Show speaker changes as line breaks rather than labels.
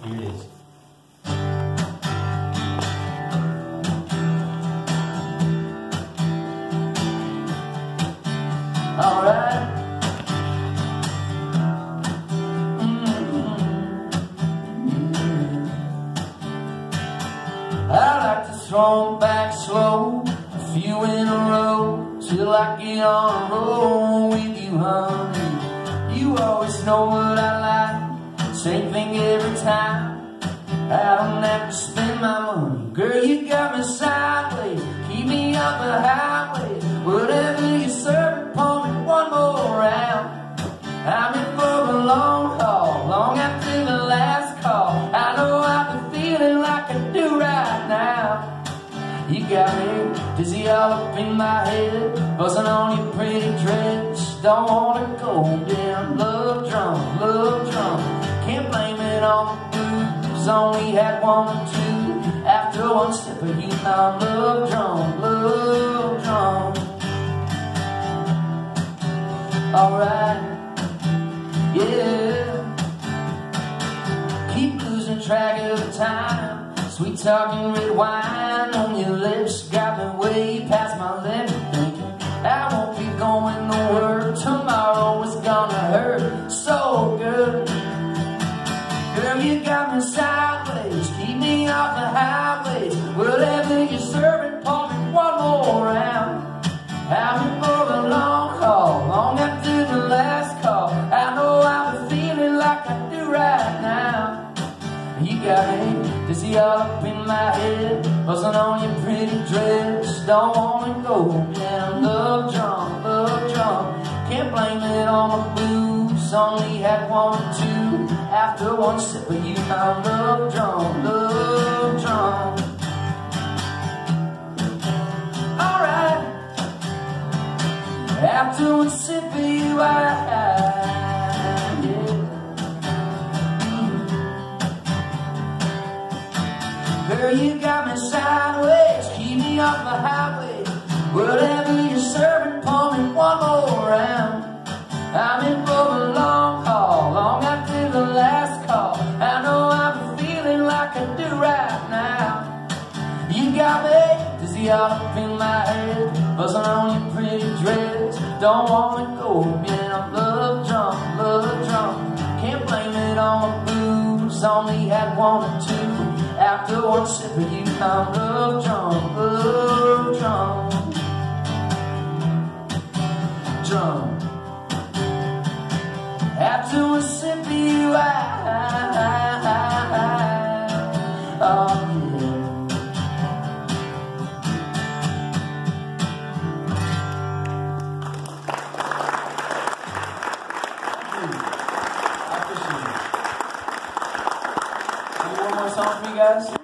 Here it is. Alright. I like to throw 'em back slow, a few in a row, till I get on a roll with you, honey. You always know what I like, same thing every time. I don't have to spend my money. Girl, you got me sideways, keep me up the highway. Whatever you serve, pour me one more round. I'm in for the long haul, long after the last call. I know I've been feeling like I do right now. You got me dizzy all up in my head, buzzing on your pretty dress. Don't wanna go down, love drunk. Can't blame it on the booze, only had one or two. After one sip of you, I'm love drunk. Alright, yeah. Keep losing track of the time. Sweet talking red wine on your lips got me way past my limit, thinking I won't be going to work tomorrow. It's gonna hurt so good. Girl, you got me sideways, keep me off the highway. Whatever you're serving, pour me one more round. I'm in for the long haul, long after the last call. I know I've been feeling like I do right now. You got me dizzy all up in my head, buzzing on your pretty dress. Don't wanna go down, love drunk. Can't blame it on the blues, only had one or two. After one sip of you, I'm love drunk. Alright. After one sip of you, girl, you got me sideways, keep me off the highway. Whatever you're serving, pour me one more round. I'm in for the long haul, long after the last call. I know I've been feeling like I do right now. You got me dizzy all up in my head, buzzing on your pretty dress. Don't wanna go again, I'm love drunk. Can't blame it on the booze, only had one or two. After one sip of you, I'm love drunk. After one sip of you, oh yeah. I appreciate it. One more song for you guys.